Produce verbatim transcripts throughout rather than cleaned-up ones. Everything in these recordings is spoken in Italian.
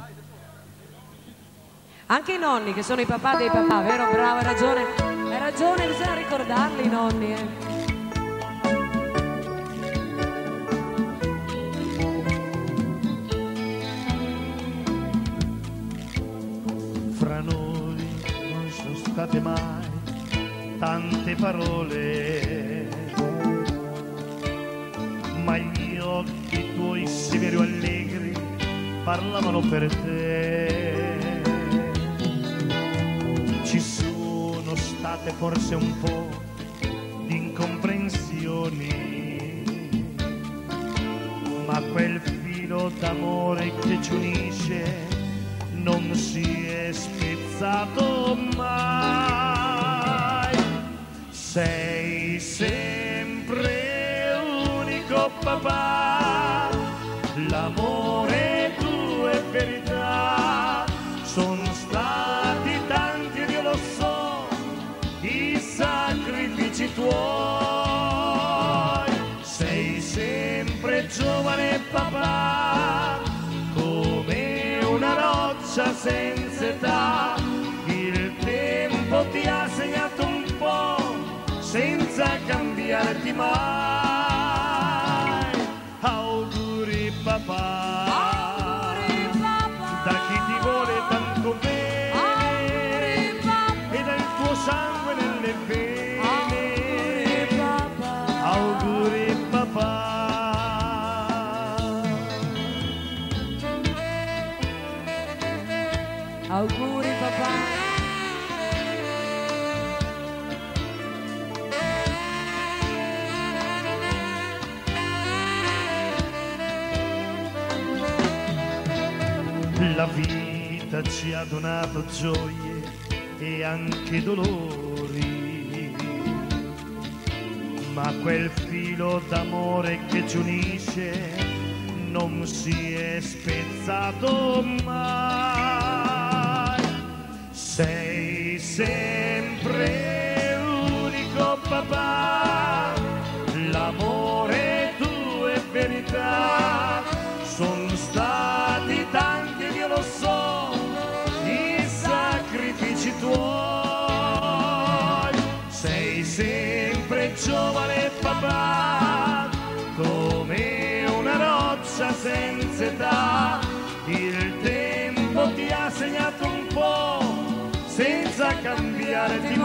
Anche i nonni, che sono i papà dei papà, vero? Bravo, hai ragione. Hai ragione, bisogna ricordarli i nonni, eh. Fra noi non sono state mai tante parole, ma gli occhi tuoi severi o allegri parlavano per te. Ci sono state forse un po' di incomprensioni, ma quel filo d'amore che ci unisce non si è spezzato mai. Sei sempre unico papà, l'amore tuo è verità. Sono stati tanti ed io lo so, i sacrifici tuoi. Sei sempre giovane papà, come una roccia senza età. Il tempo ti ha segnato un po' senza cambiarti mai. Auguri papà, Auguri papà, da chi ti vuole tanto bene, auguri papà, e del tuo sangue nelle vene. auguri papà, Auguri papà. auguri papà. La vita ci ha donato gioie e anche dolori, ma quel filo d'amore che ci unisce non si è spezzato mai. Sei sempre unico papà, l'amore tuo è verità. Sono stati tanti ed io lo so, i sacrifici tuoi. Sei sempre giovane papà, come una roccia senza età. Il tempo ti ha segnato un po' senza cambiarti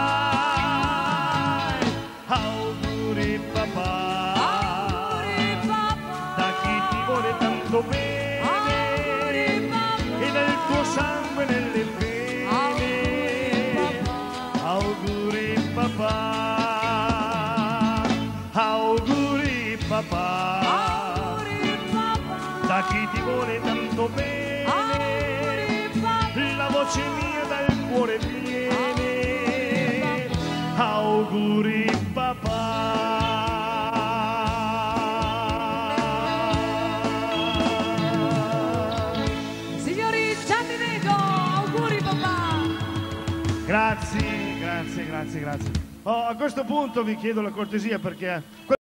mai. Auguri papà, Auguri papà, da chi ti vuole tanto bene, auguri papà, e del tuo sangue nelle vene. Auguri papà, auguri papà, auguri papà, da chi ti vuole tanto bene, auguri papà, la voce mia dal cuore viene. Auguri papà. Signori Gianni Nego, auguri papà. Grazie, grazie, grazie, grazie. Oh, a questo punto vi chiedo la cortesia perché